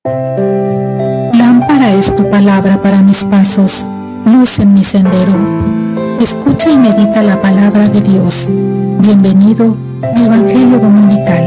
Lámpara es tu palabra para mis pasos, luz en mi sendero. Escucha y medita la palabra de Dios. Bienvenido al Evangelio Dominical.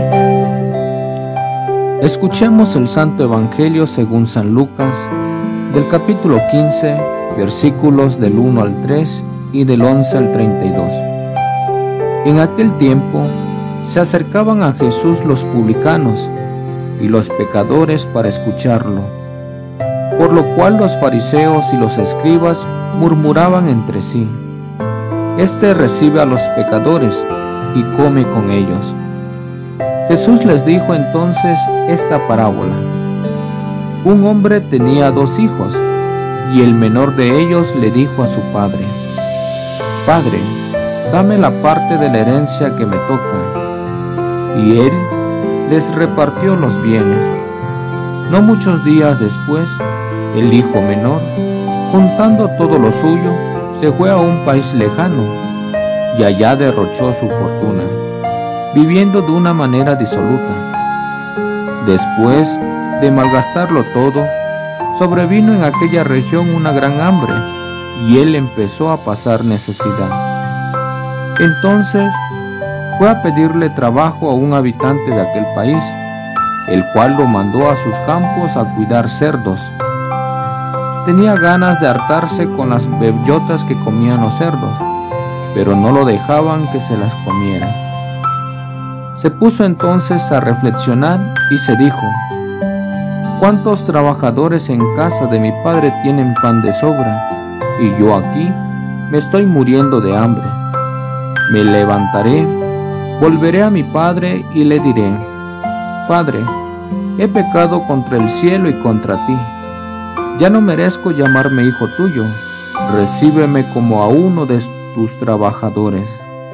Escuchemos el Santo Evangelio según San Lucas, del capítulo 15, versículos del 1 al 3 y del 11 al 32. En aquel tiempo se acercaban a Jesús los publicanos y los pecadores para escucharlo, por lo cual los fariseos y los escribas murmuraban entre sí: Este recibe a los pecadores y come con ellos. Jesús les dijo entonces esta parábola: Un hombre tenía 2 hijos, y el menor de ellos le dijo a su padre: Padre, dame la parte de la herencia que me toca. Y él les repartió los bienes. No muchos días después, el hijo menor, juntando todo lo suyo, se fue a un país lejano, y allá derrochó su fortuna, viviendo de una manera disoluta. Después de malgastarlo todo, sobrevino en aquella región una gran hambre, y él empezó a pasar necesidad. Entonces fue a pedirle trabajo a un habitante de aquel país, el cual lo mandó a sus campos a cuidar cerdos. Tenía ganas de hartarse con las bellotas que comían los cerdos, pero no lo dejaban que se las comiera. Se puso entonces a reflexionar y se dijo: ¿Cuántos trabajadores en casa de mi padre tienen pan de sobra, y yo aquí me estoy muriendo de hambre? Me levantaré, volveré a mi padre y le diré: Padre, he pecado contra el cielo y contra ti. Ya no merezco llamarme hijo tuyo. Recíbeme como a uno de tus trabajadores.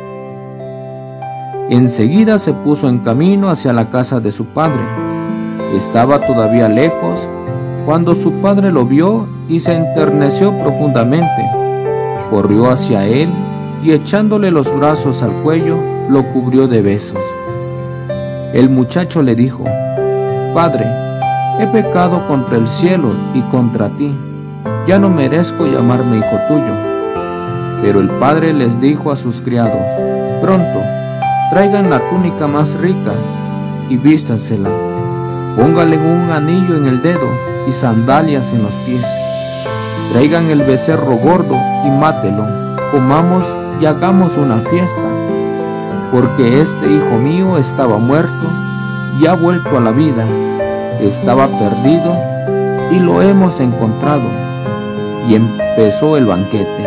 Enseguida se puso en camino hacia la casa de su padre. Estaba todavía lejos cuando su padre lo vio y se enterneció profundamente. Corrió hacia él y echándole los brazos al cuello, lo cubrió de besos. El muchacho le dijo: Padre, he pecado contra el cielo y contra ti. Ya no merezco llamarme hijo tuyo. Pero el padre les dijo a sus criados: Pronto, traigan la túnica más rica y vístansela. Pónganle un anillo en el dedo y sandalias en los pies. Traigan el becerro gordo y mátelo. Comamos y hagamos una fiesta, porque este hijo mío estaba muerto y ha vuelto a la vida. Estaba perdido y lo hemos encontrado. Y empezó el banquete.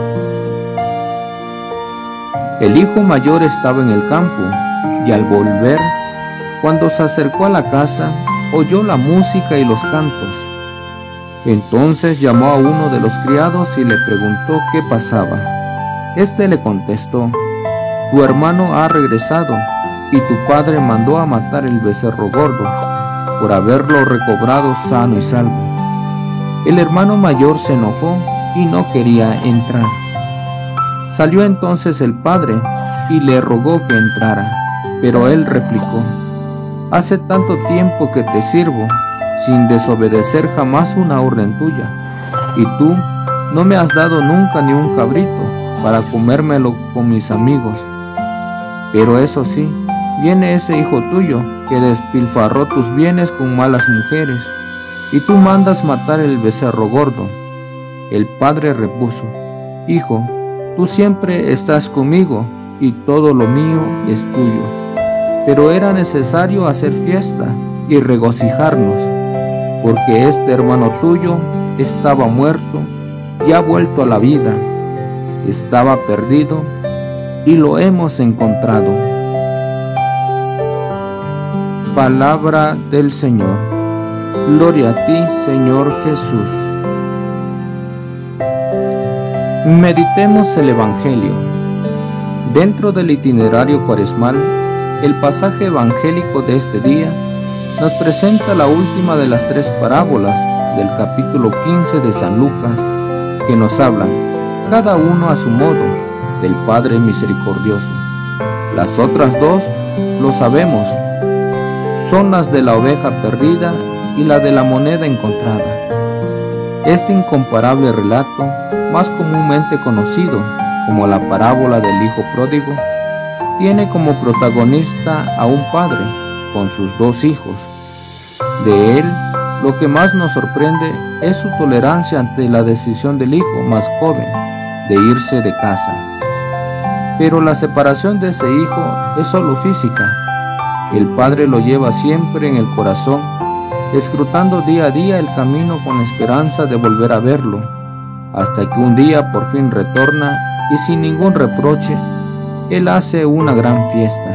El hijo mayor estaba en el campo, y al volver, cuando se acercó a la casa, oyó la música y los cantos. Entonces llamó a uno de los criados y le preguntó qué pasaba. Este le contestó: Tu hermano ha regresado, y tu padre mandó a matar el becerro gordo, por haberlo recobrado sano y salvo. El hermano mayor se enojó y no quería entrar. Salió entonces el padre y le rogó que entrara, pero él replicó: Hace tanto tiempo que te sirvo, sin desobedecer jamás una orden tuya, y tú no me has dado nunca ni un cabrito para comérmelo con mis amigos. Pero eso sí, viene ese hijo tuyo que despilfarró tus bienes con malas mujeres, y tú mandas matar el becerro gordo. El padre repuso: Hijo, tú siempre estás conmigo, y todo lo mío es tuyo. Pero era necesario hacer fiesta y regocijarnos, porque este hermano tuyo estaba muerto y ha vuelto a la vida. Estaba perdido y lo hemos encontrado. Palabra del Señor. Gloria a ti, Señor Jesús. Meditemos el Evangelio. Dentro del itinerario cuaresmal, el pasaje evangélico de este día nos presenta la última de las 3 parábolas del capítulo 15 de San Lucas, que nos hablan, cada uno a su modo, del Padre misericordioso. Las otras 2, lo sabemos, son las de la oveja perdida y la de la moneda encontrada. Este incomparable relato, más comúnmente conocido como la parábola del hijo pródigo, tiene como protagonista a un padre con sus dos hijos. De él, lo que más nos sorprende es su tolerancia ante la decisión del hijo más joven de irse de casa. Pero la separación de ese hijo es solo física. El padre lo lleva siempre en el corazón, escrutando día a día el camino con esperanza de volver a verlo, hasta que un día por fin retorna y sin ningún reproche, él hace una gran fiesta.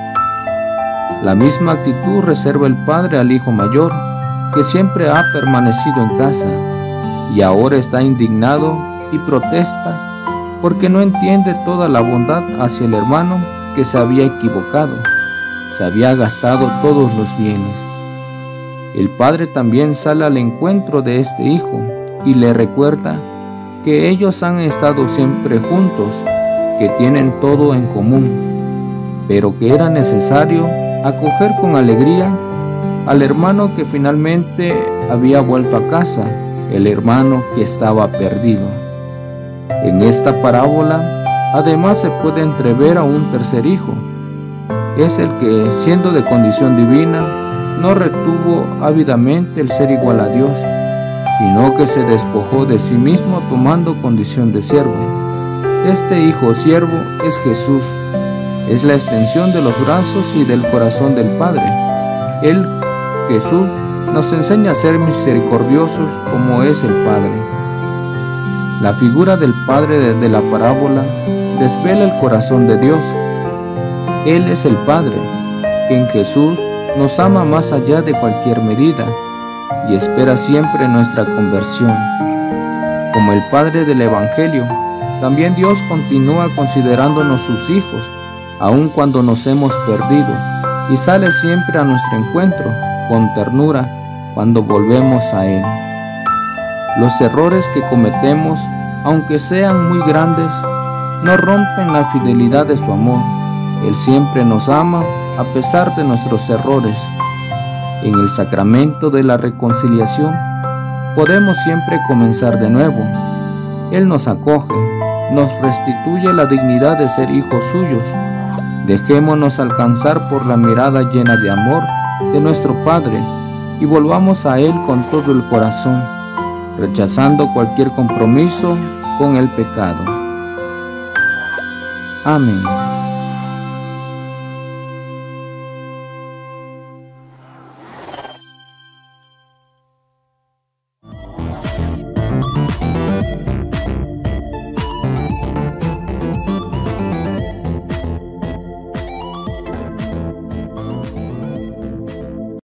La misma actitud reserva el padre al hijo mayor, que siempre ha permanecido en casa, y ahora está indignado y protesta porque no entiende toda la bondad hacia el hermano que se había equivocado, se había gastado todos los bienes. El padre también sale al encuentro de este hijo y le recuerda que ellos han estado siempre juntos, que tienen todo en común, pero que era necesario acoger con alegría al hermano que finalmente había vuelto a casa, el hermano que estaba perdido. En esta parábola, además, se puede entrever a un tercer hijo. Es el que, siendo de condición divina, no retuvo ávidamente el ser igual a Dios, sino que se despojó de sí mismo tomando condición de siervo. Este hijo siervo es Jesús, es la extensión de los brazos y del corazón del Padre. Él, Jesús, nos enseña a ser misericordiosos como es el Padre. La figura del Padre de la parábola desvela el corazón de Dios. Él es el Padre, que en Jesús nos ama más allá de cualquier medida y espera siempre nuestra conversión. Como el Padre del Evangelio, también Dios continúa considerándonos sus hijos, aun cuando nos hemos perdido, y sale siempre a nuestro encuentro con ternura cuando volvemos a Él. Los errores que cometemos, aunque sean muy grandes, no rompen la fidelidad de su amor. Él siempre nos ama a pesar de nuestros errores. En el sacramento de la reconciliación podemos siempre comenzar de nuevo. Él nos acoge, nos restituye la dignidad de ser hijos suyos. Dejémonos alcanzar por la mirada llena de amor de nuestro Padre y volvamos a Él con todo el corazón, rechazando cualquier compromiso con el pecado. Amén.